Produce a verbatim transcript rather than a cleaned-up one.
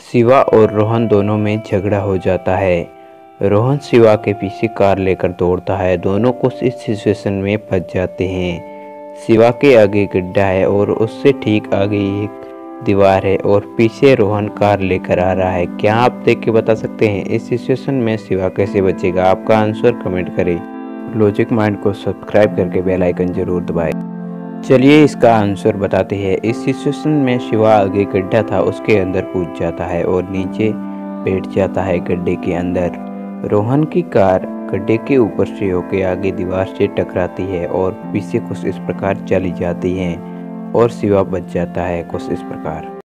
शिवा और रोहन दोनों में झगड़ा हो जाता है। रोहन शिवा के पीछे कार लेकर दौड़ता है। दोनों को इस सिचुएशन में फंस जाते हैं। शिवा के आगे गड्ढा है और उससे ठीक आगे एक दीवार है और पीछे रोहन कार लेकर आ रहा है। क्या आप देख के बता सकते हैं इस सिचुएशन में शिवा कैसे बचेगा? आपका आंसर कमेंट करें। लॉजिक माइंड को सब्सक्राइब करके बेल आइकन जरूर दबाएं। चलिए इसका आंसर बताते हैं। इस सिचुएशन में शिवा आगे गड्ढा था, उसके अंदर कूद जाता है और नीचे बैठ जाता है गड्ढे के अंदर। रोहन की कार गड्ढे के ऊपर से होकर आगे दीवार से टकराती है और पीछे कुछ इस प्रकार चली जाती है और शिवा बच जाता है कुछ इस प्रकार।